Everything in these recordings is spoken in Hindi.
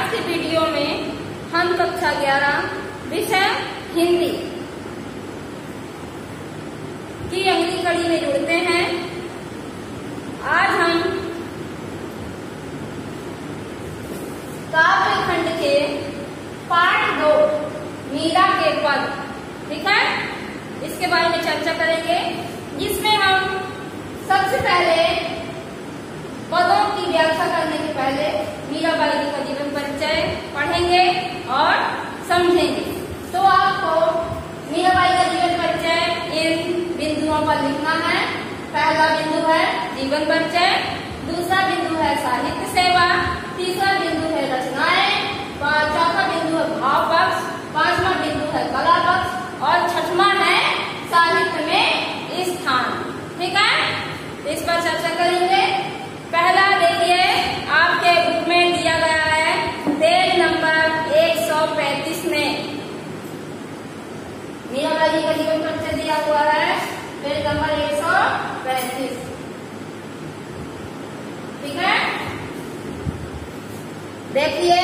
आज के वीडियो में हम कक्षा 11 विषय हिंदी की अगली कड़ी में जुड़ते हैं। आज हम काव्य खंड के पाठ 2 मीरा के पद, ठीक है, इसके बारे में चर्चा करेंगे, जिसमें हम सबसे पहले पदों की व्याख्या करने के पहले मीराबाई जी का जीवन परिचय पढ़ेंगे और समझेंगे। तो आपको मीराबाई का जीवन परिचय इन बिंदुओं पर लिखना है। पहला बिंदु है जीवन परिचय, दूसरा बिंदु है साहित्य सेवा, तीसरा बिंदु है रचनाएं, चौथा बिंदु है भाव पक्ष, पांचवा बिंदु है कला पक्ष और छठवां है साहित्य में स्थान। ठीक है, इस पर चर्चा करेंगे। पहला देखिए, आपके बुक में दिया गया है पेज नंबर 135 में मीराबाई जी का जीवन परिचय दिया हुआ है, पेज नंबर 135। ठीक है, देखिए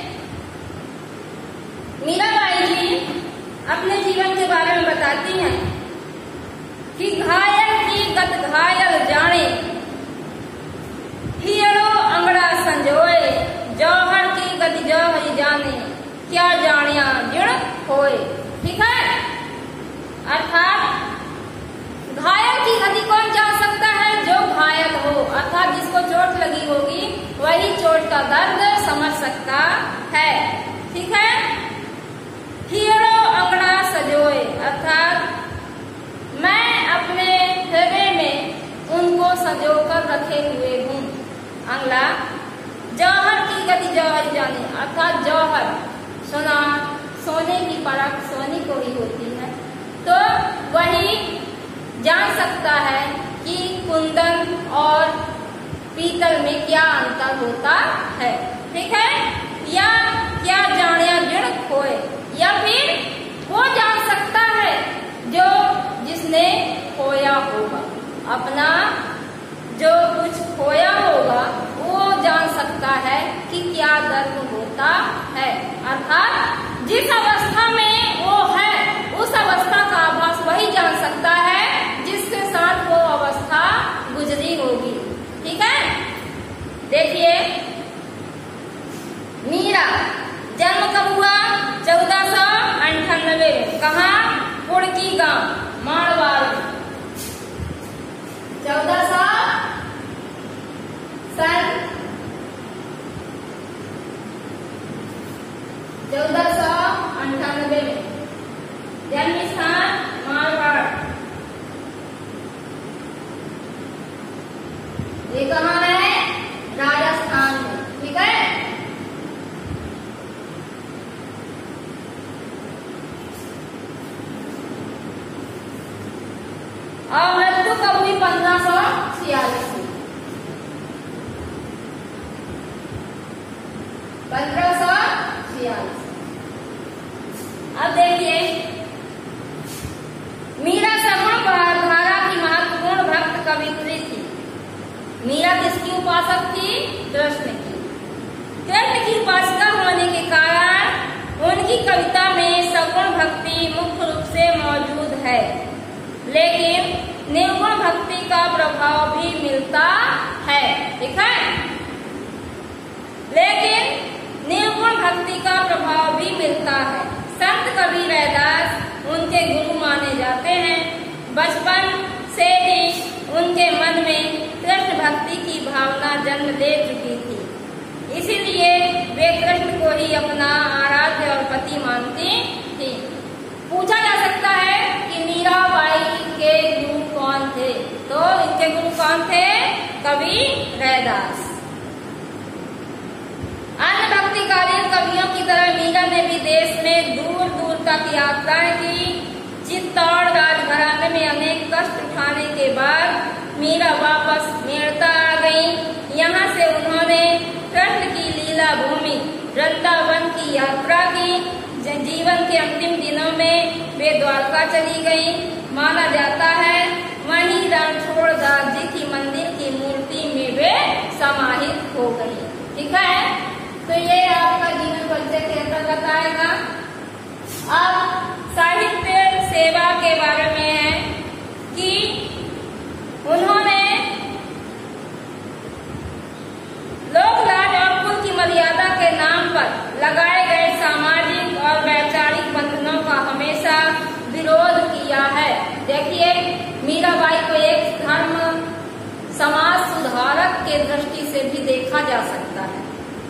मीराबाई जी अपने जीवन के बारे में बताती हैं कि घायल की गत घायल जाने, हियरो अंगड़ा संजोए, जौहर की गति जौहरी जाने, क्या जानिया जिण होए। ठीक है, अर्थात घायल की गति कौन जान सकता है? जो घायल हो, अर्थात जिसको चोट लगी होगी वही चोट का दर्द समझ सकता है। ठीक है, हियरो अंगड़ा संजोए, अर्थात मैं अपने हृदय में उनको संजो कर रखे हुए हूँ। अगला, जौहर की गति जौहर जाने, अर्थात जौहर सोना, सोने की परख सोने को ही होती है, तो वही जान सकता है कि कुंदन और पीतल में क्या अंतर होता है। ठीक है, या क्या जानिया जिण खोए, या फिर वो जान सकता है जो जिसने खोया होगा, अपना जो कुछ खोया होगा वो जान सकता है कि क्या दर्द होता है। अर्थात जिस अवस्था में वो है उस अवस्था का आभास वही जान सकता है जिसके साथ वो अवस्था गुजरी होगी। ठीक है, देखिए मीरा जन्म कब हुआ? 1498। कहाँ? कुड़की गांव, मारवाड़। 1498 में जन्म स्थान मारवाड़। ये कहाँ है? राजस्थान में। ठीक है, और मृत्यु कब हुई? 1546 में। 1546। अब देखिए, मीरा सगुण धारा की महत्वपूर्ण भक्त कवित्री थी। मीरा किसकी उपासक थी? कृष्ण की। कृष्ण की उपासिका होने के कारण उनकी कविता में सगुण भक्ति मुख्य रूप से मौजूद है, लेकिन निर्गुण भक्ति का प्रभाव भी मिलता है। ठीक है, लेकिन निर्गुण भक्ति का प्रभाव भी मिलता है। संत कबीर रैदास उनके गुरु माने जाते हैं। बचपन से ही उनके मन में कृष्ण भक्ति की भावना जन्म ले चुकी थी, इसीलिए वे कृष्ण को ही अपना आराध्य और पति मानती थी। पूछा जा सकता है कि मीराबाई के गुरु कौन थे? तो इनके गुरु कौन थे? कबीर रैदास। अन्य भक्तिकालीन कवियों की तरह मीरा ने भी देश में दूर दूर तक यात्राएं की। चित्तौड़ राजघराने में अनेक कष्ट उठाने के बाद मीरा वापस मेड़ता आ गई। यहाँ से उन्होंने कृष्ण की लीला भूमि वृंदावन की यात्रा की। जीवन के अंतिम दिनों में वे द्वारका चली गई। माना जाता है वहीं रणछोड़दास जी की मंदिर की मूर्ति में वे समाहित हो गई। ठीक है, तो ये आपका देखा जा सकता है।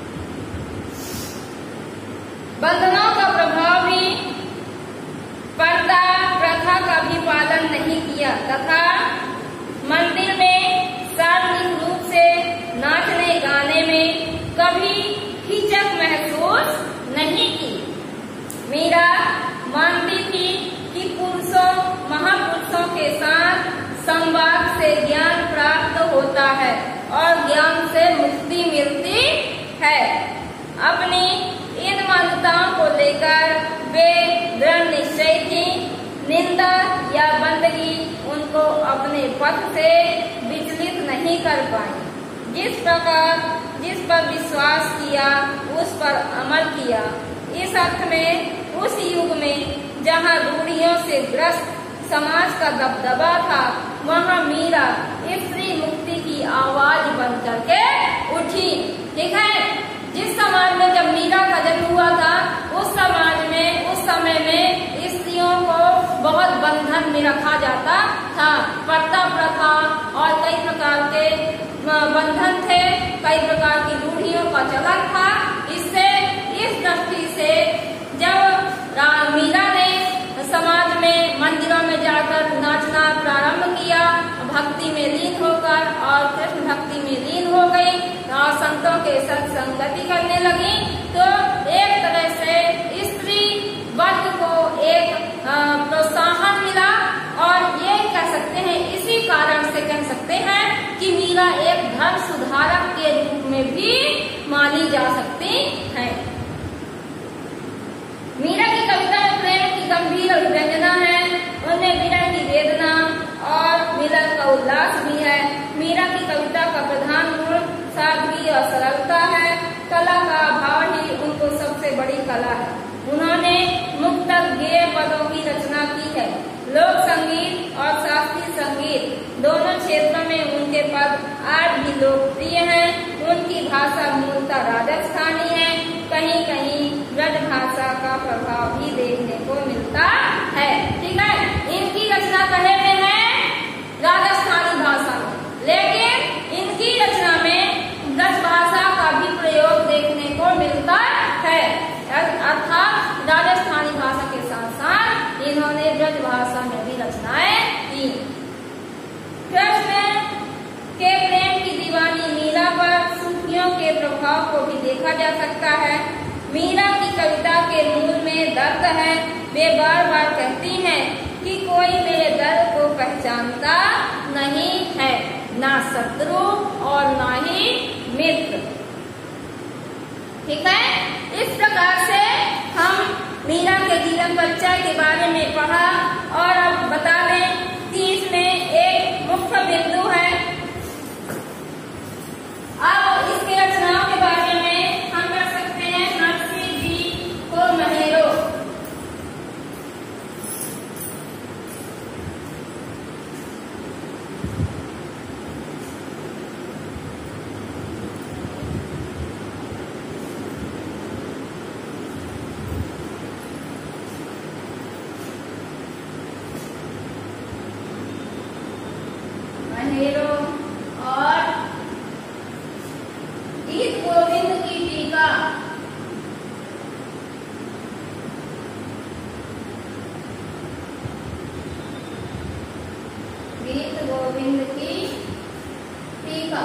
बंधनों का प्रभाव भी पर्दा प्रथा का भी पालन नहीं किया तथा मंदिर में सार्वजनिक रूप से नाचने गाने में कभी हिचक महसूस नहीं की। मीरा मानती थी कि महापुरुषों के साथ संवाद से ज्ञान प्राप्त होता है और ज्ञान से मुक्ति मिलती है। अपनी इन मान्यताओं को लेकर वे दृढ़ निश्चय थी। निंदा या बंदगी उनको अपने पथ से विचलित नहीं कर पाई। जिस पर विश्वास किया उस पर अमल किया। इस अर्थ में उस युग में जहाँ रूढ़ियों से ग्रस्त समाज का दबदबा था, वहाँ मीरा स्त्री मुक्ति की आवाज बन करके उठी। ठीक है, जिस समाज में जब मीरा का जन्म हुआ था, उस समाज में उस समय में स्त्रियों को बहुत बंधन में रखा जाता था। पर्दा प्रथा और कई प्रकार के बंधन थे, कई प्रकार की रूढ़ियों का चलन था। इससे इस दृष्टि से जब मीरा ने समाज में मंदिरों में जाकर नाचना प्रारंभ किया, भक्ति में लीन होकर और कृष्ण भक्ति में लीन हो गई और संतों के साथ संगति करने लगी, तो एक तरह से स्त्री वर्ग को एक प्रोत्साहन मिला। और ये कह सकते हैं, इसी कारण से कह सकते हैं कि मीरा एक धर्म सुधारक के रूप में भी मानी जा सकती है। मीरा की कविता में प्रेम की गंभीर अभिव्यंजना है, उनमें विरह की वेदना और मिलन का उल्लास भी है। मीरा की कविता का प्रधान गुण सादगी और सरलता है। कला का भाव ही उनको सबसे बड़ी कला है। उन्होंने मुक्तक गेय पदों की रचना की है। लोक संगीत और शास्त्रीय संगीत दोनों क्षेत्रों में उनके पद आज भी लोकप्रिय हैं। उनकी भाषा मूलतः राजस्थानी है, कहीं कहीं ब्रज भाषा का प्रभाव भी देखने को मिलता है। ठीक है, इनकी रचना कहे में है राजस्थानी भाषा में, लेकिन इनकी रचना में ब्रज भाषा का भी प्रयोग देखने को मिलता है। अर्थात राजस्थानी भाषा के साथ साथ इन्होंने ब्रज भाषा में भी रचनाएं की। कृष्ण के प्रेम की दीवानी मीरा पर सूफियों के प्रभाव को भी देखा जा सकता है। मीरा की कविता के मूल में दर्द है। वे बार बार कहती हैं कि कोई मेरे दर्द को पहचानता नहीं है, ना शत्रु और ना ही मित्र। ठीक है, इस प्रकार से हम मीरा के जीवन परिचय के बारे में पढ़ा और अब बता दें कि इसमें एक मुख्य बिंदु है। अब इसकी रचनाओं के बारे में हम कर सकते हैं नरसिंह जी को महेरो। और गीत गोविंद की टीका। गीत गोविंद की टीका।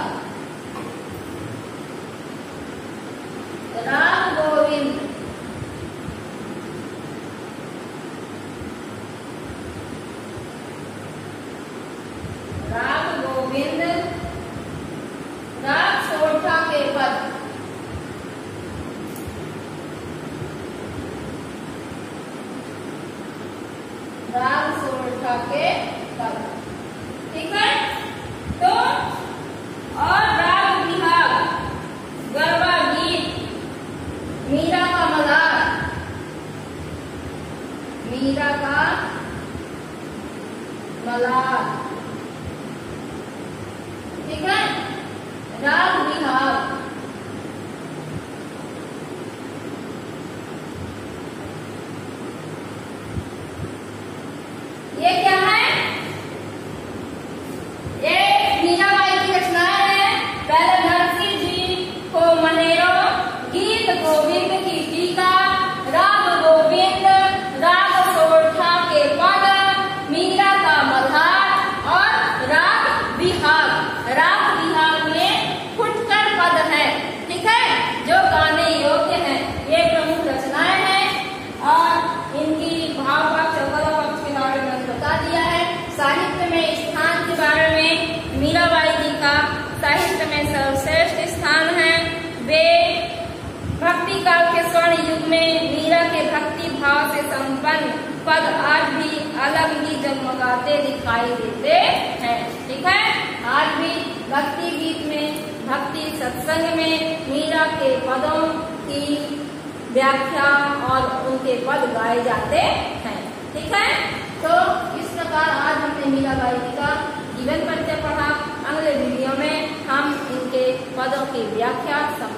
राग गोविंद। राग गोविंद में मीरा के भक्ति भाव से संपन्न पद आज भी अलग ही जगमगाते दिखाई देते हैं। ठीक है, आज भी भक्ति गीत में, भक्ति सत्संग में मीरा के पदों की व्याख्या और उनके पद गाए जाते हैं। ठीक है, तो इस प्रकार आज हमने मीराबाई जी का जीवन परिचय पढ़ा। अगले वीडियो में हम इनके पदों की व्याख्या